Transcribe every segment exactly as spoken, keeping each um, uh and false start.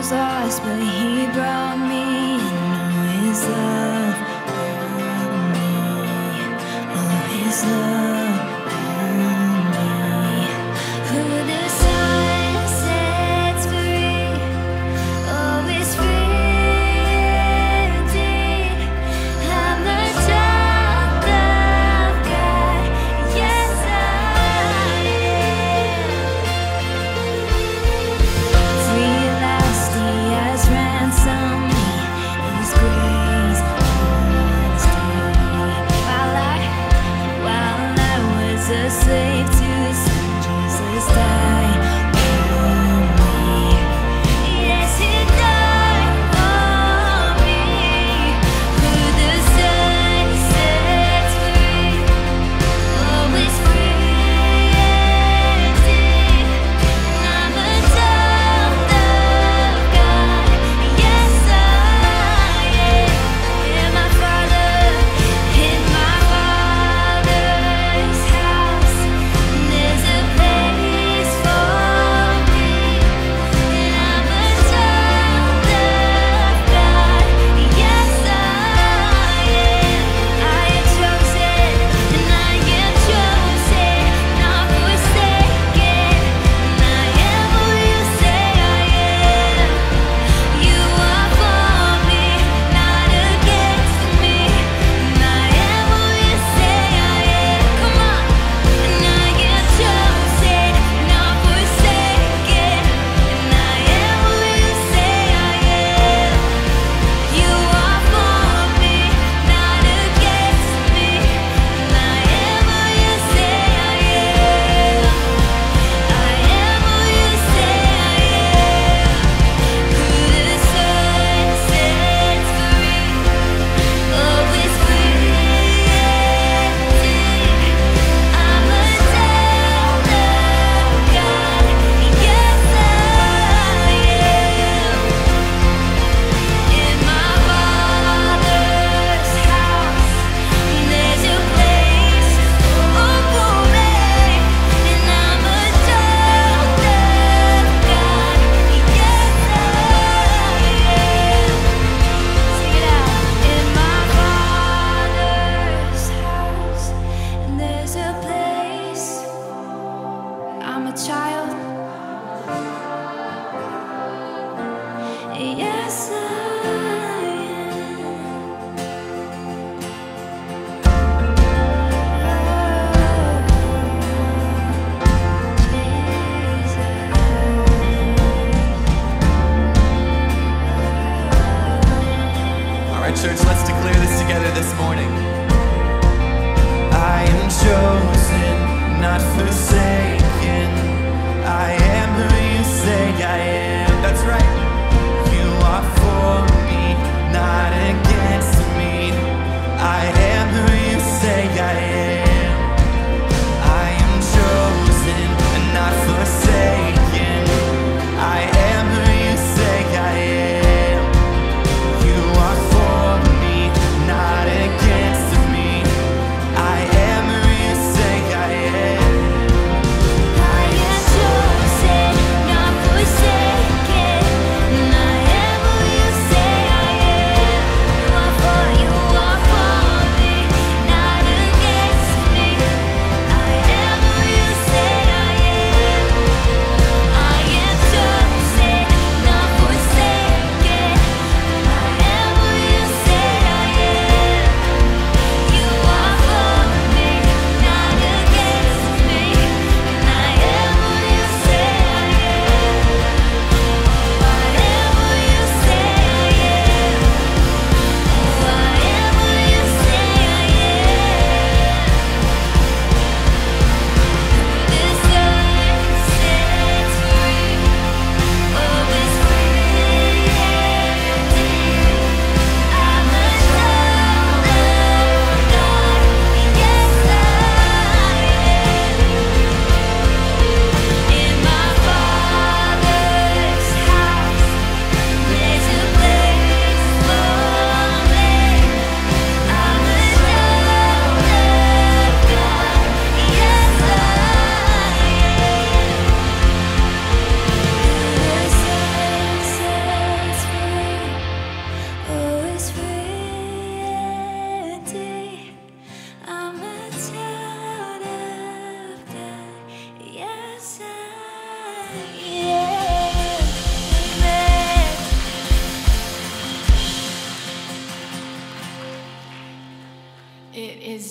was lost, but he brought me in. Oh, his love on me. Oh, his love on me. Who the sun sets free, oh, is free indeed. I'm a child of God, yes I am. Free at last, he has ransomed me. His grace was free. While I, while I was a slave to sin, Jesus died for me. Yes, he died for me. Who the Son sets free, oh, is free indeed. I'm a child of God, yes I am. In my Father, in my Father's house, there's a place for me. And I'm a child of God, yes I am. I am chosen, and I am chosen, not forsaken. And I am who you say I am. You are for me, not against me. And I am who you say I am. Come on. And I am chosen, not forsaken. And I am who you say I am. You are for me, not against me. And I am who you say I am. I am who you say I am. Who the Son sets free, oh, is free indeed. I'm a child of God, yes I am. In my Father's house, there's a place for me. And I'm a child of God, yes I am. Sing it out. In my Father's house, and there's a place. I'm a child, yes I All right, church, let's declare this together this morning. I am chosen, not forsaken. I am who you say I am. That's right. You are for me, not against me. I am who you say I am. I am chosen and not forsaken. I am who you say I am. You are for me, not against me. I am who you say I am. I am chosen, not forsaken. And I am who you say I am. You are for, you are for me, not against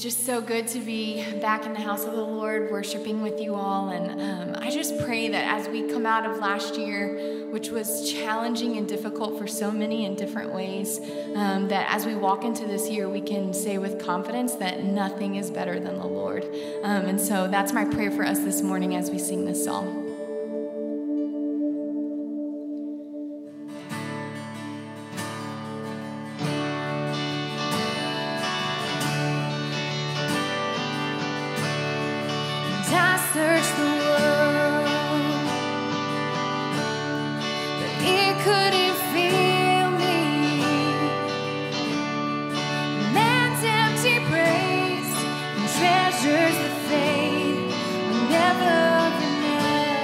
It's just so good to be back in the house of the Lord, worshiping with you all. And um, I just pray that as we come out of last year, which was challenging and difficult for so many in different ways, um, that as we walk into this year, we can say with confidence that nothing is better than the Lord. Um, and so that's my prayer for us this morning as we sing this song. Search the world, but it couldn't fill me. Man's empty praise and treasures that fade are never enough.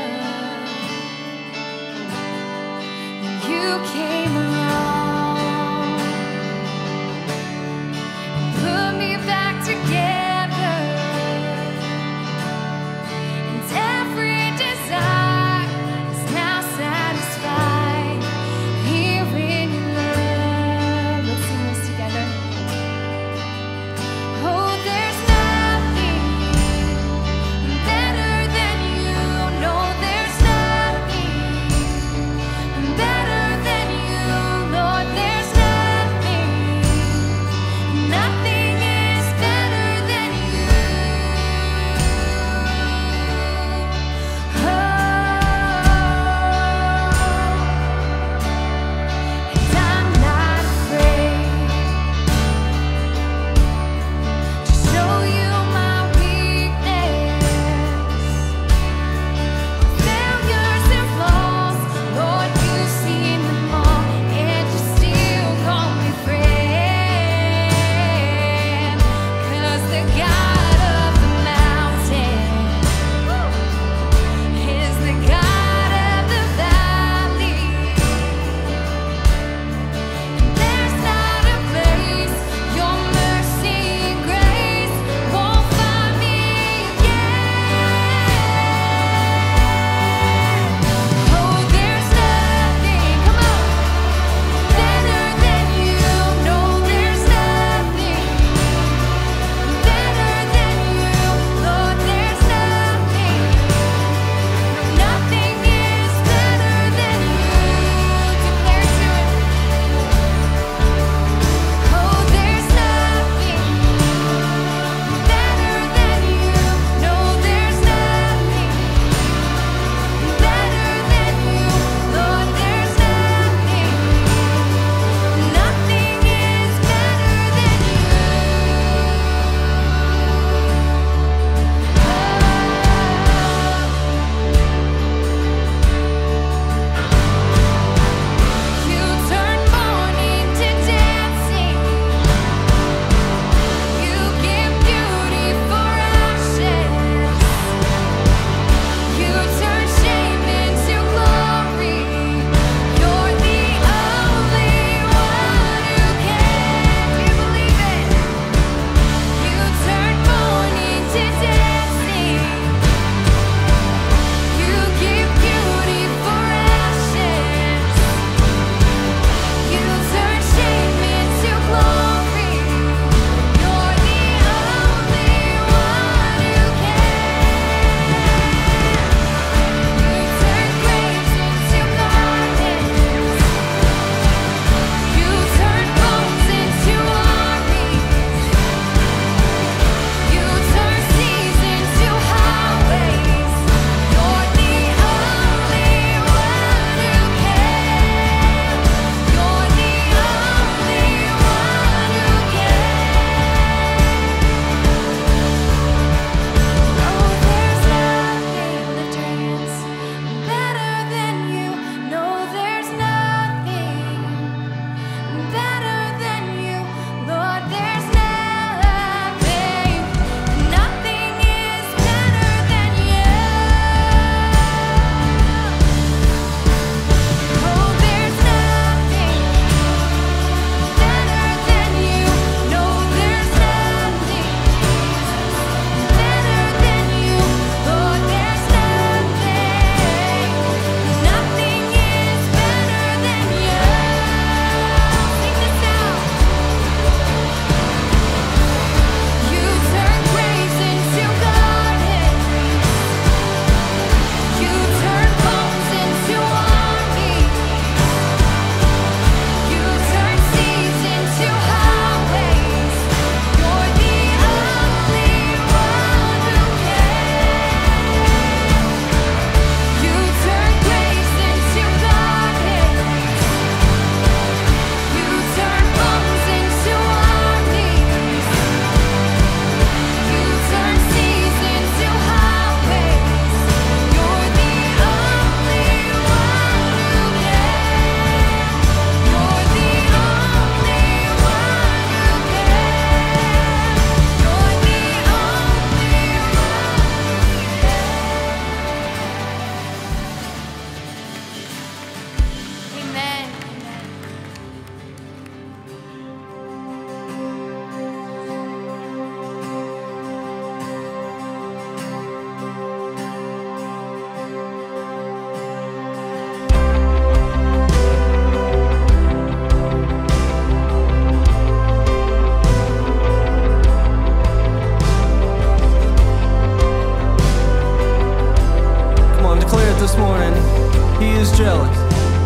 jealous.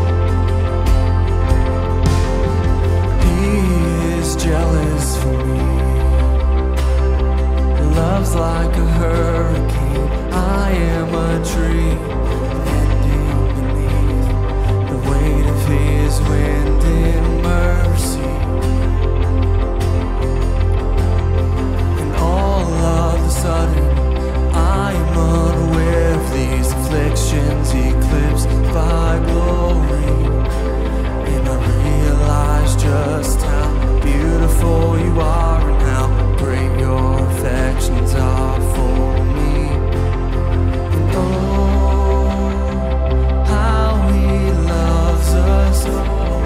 He is jealous for me. Love's like a hurricane. I am a tree bending beneath the weight of his wind and mercy. And all of a sudden I am unaware of these afflictions eclipsed by glory. And I realize just how beautiful you are and how great your affections are for me. And oh, how he loves us all.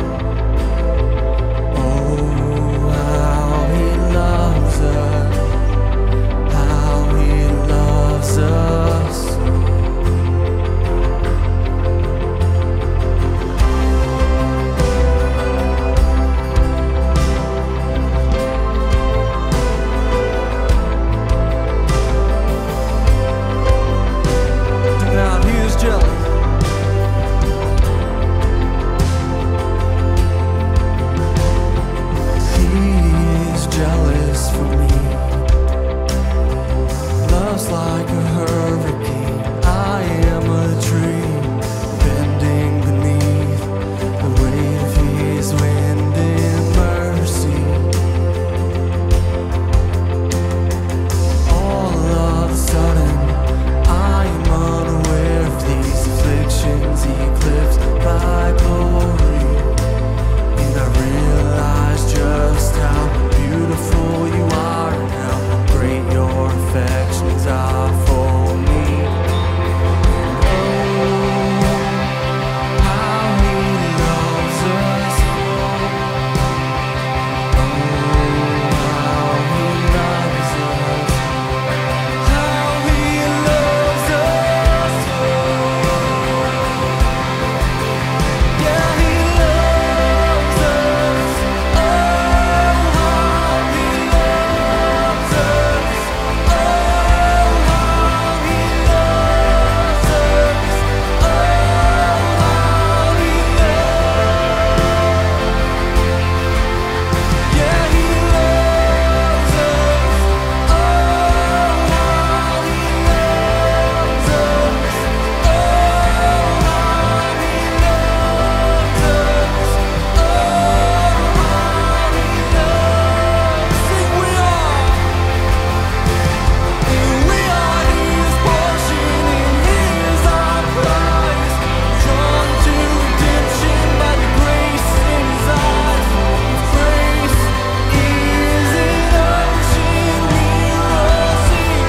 Oh, how he loves us. How he loves us. Now he is jealous. He is jealous for me. Love's like a hurricane. I am a tree bending beneath the weight of his wind and mercy. All of a sudden I am unaware of these afflictions eclipsed by glory. And I realize just how beautiful you are and how great your affections are for me. Oh, how he loves us. Oh, how he loves us. How he loves us. Yeah, he loves us. Oh, how he loves us. Oh, how he loves us. Oh, how he loves. Yeah, he loves us. Oh, how he loves us. Oh, how he loves us. Oh, how he loves. Sing, we are. We are his portion and his our prize. Drawn to redemption by the grace in his eyes. Grace is an ocean we will see.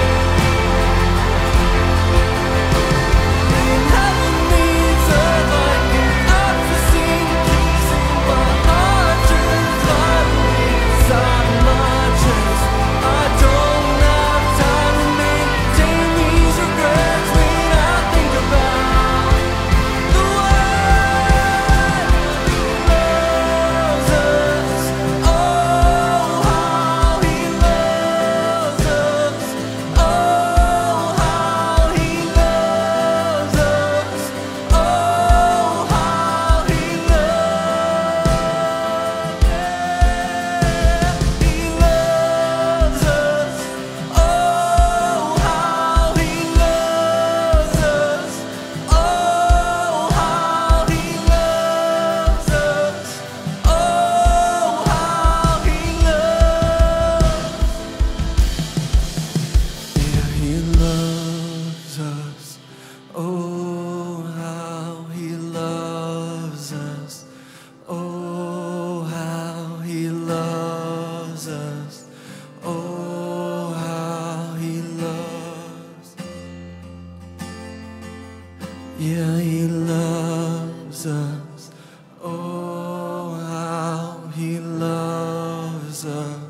And heaven meets earth like an unforeseen kissing. My heart turns lightly inside my chest. I don't have time to maintain these regrets when I think about the way he loves us. Oh, how he loves us. Oh, how he loves us. Oh, how he loves. He loves us. Oh, how he loves us. Oh, how he loves us. Oh, how he loves. Yeah, he loves us. Oh, how he loves us. Oh, how he loves us. Oh, how he loves. Yeah, he loves us. Oh, how he loves us.